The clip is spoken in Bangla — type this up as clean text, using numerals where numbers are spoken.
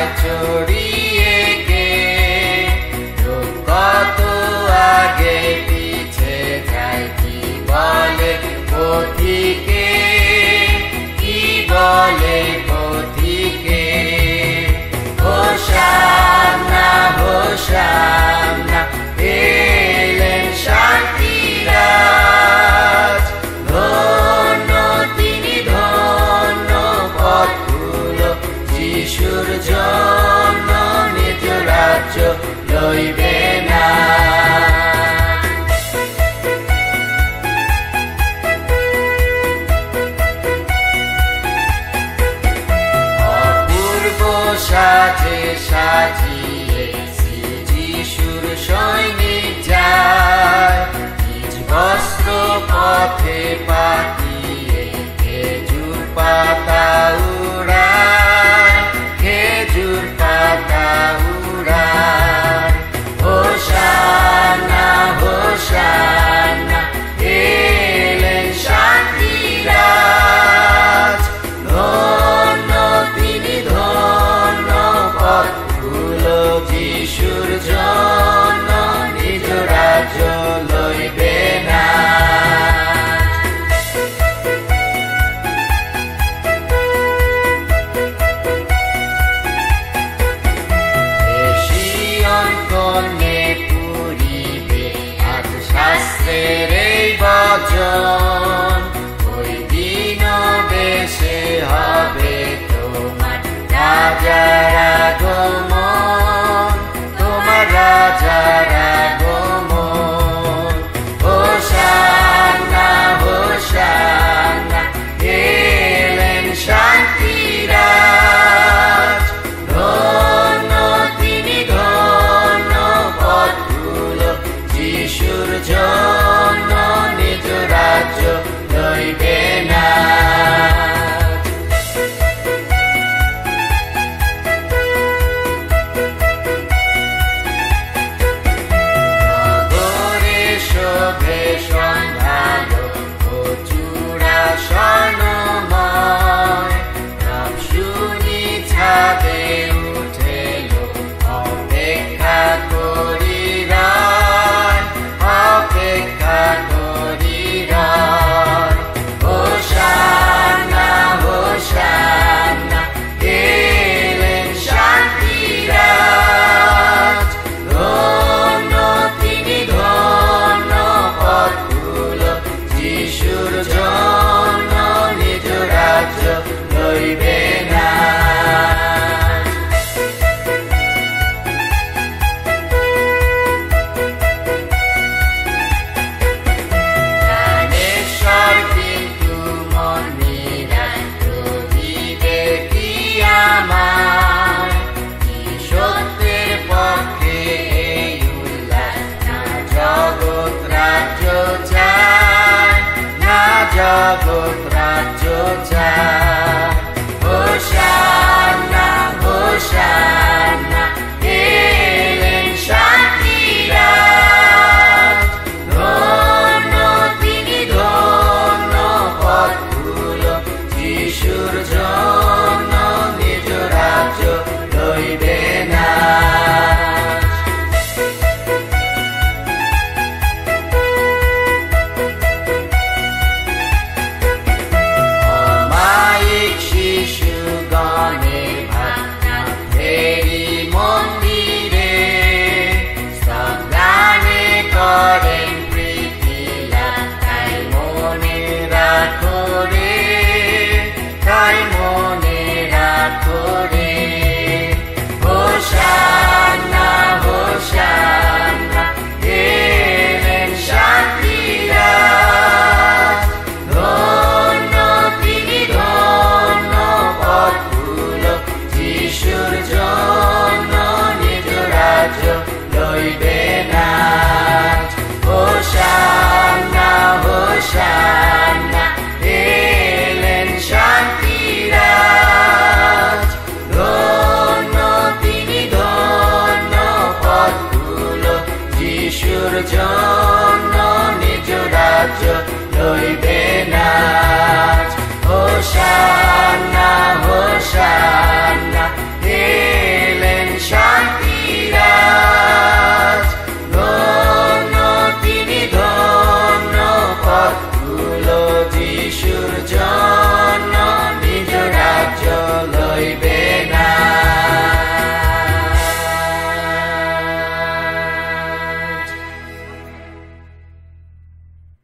ছড়িয়ে গে, কত আগে পিছে যায় কি বলে পথিকে, কি বলে পথিকে। হোসান্না হোসান্না এলেন শান্তিরাজ, ধন্য তিনি ধন্য পথগুলো যিশুর জন্য নিজ রাজ্য লইবে না। অপূর্ব সাজে সাজিয়ে যিশুর সৈনিক যায়, নিজ বস্ত্র পথে পাঠিয়ে খেজুর পাতা উড়ায়, খেজুর পাতা উড়ায়। হোসান্না হোসান্না এলেন শান্তিরাজ, ধন্য তিনি ধন্য পথগুলো যিশুর জন্য নিজ রাজ্য লইবে না। সিয়ন কন্যে পুরিবে আজ শাস্ত্রের এই বচন, ওই দিন বেশে হবে তোমার রাজার আগমন, তোমার রাজার আগমন। হোসান্না হোসান্না এলেন শান্তিরাজ, ধন্য তিনি ধন্য পথগুলো যিশুর জন্য নিজ রাজ্য লইবে না। নগরে শোভে সন্ধ্যালো ও চূড়া স্বর্ণময়, নাম শুনি ছাদে উঠেলো অপেক্ষা করি রায়, অপেক্ষা করি রায়। হোসান্না হোসান্না এলেন শান্তিরাজ, ধন্য তিনি ধন্য পথগুলো যিশুর জন্য নিজ রাজ্য লইবে না। জ্ঞানেশ্বর কিন্তু মন নিরাশ দিবে কি আমায়, কি সত্যের পক্ষে এই উল্লাস, না জগৎ রাজ্য চায়, না জগৎ রাজ্য চায়। হোসান্না হোসান্না এলেন শান্তিরাজ, ধন্য তিনি ধন্য পথগুলো যিশুর জন্য নিজ রাজ্য লইবে না। অমায়িক শিশুগণের ভাবনা ফেরি মন্দিরে, সজ্ঞানে করেন প্রীতিলাভ, তাই মনে রাখো রে, তাই মনে রাখো রে। হোসান্না হোসান্না এলেন শান্তিরাজ, ধন্য তিনি ধন্য পথগুলো যিশুর জন্য নিজ রাজ্য লইবে না। হোসান্না হোসান্না এলেন শান্তিরাজ, ধন্য তিনি ধন্য পথগুলো যিশুর জন্য